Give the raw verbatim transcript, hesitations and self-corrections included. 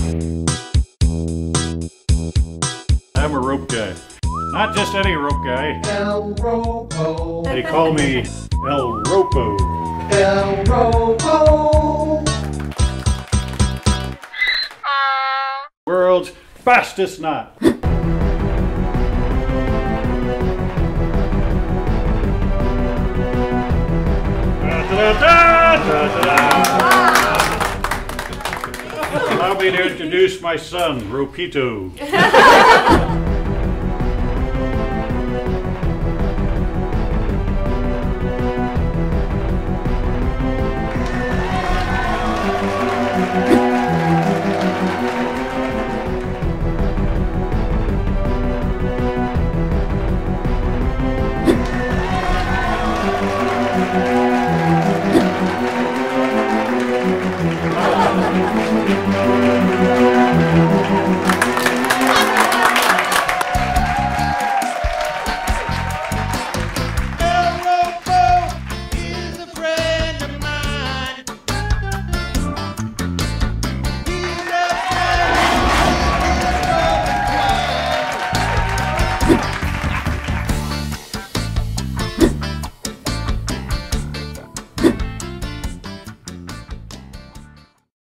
I'm a rope guy. Not just any rope guy. El Ropo. They call me El Ropo. El Ropo. World's fastest knot. Allow me to introduce my son, Ropito.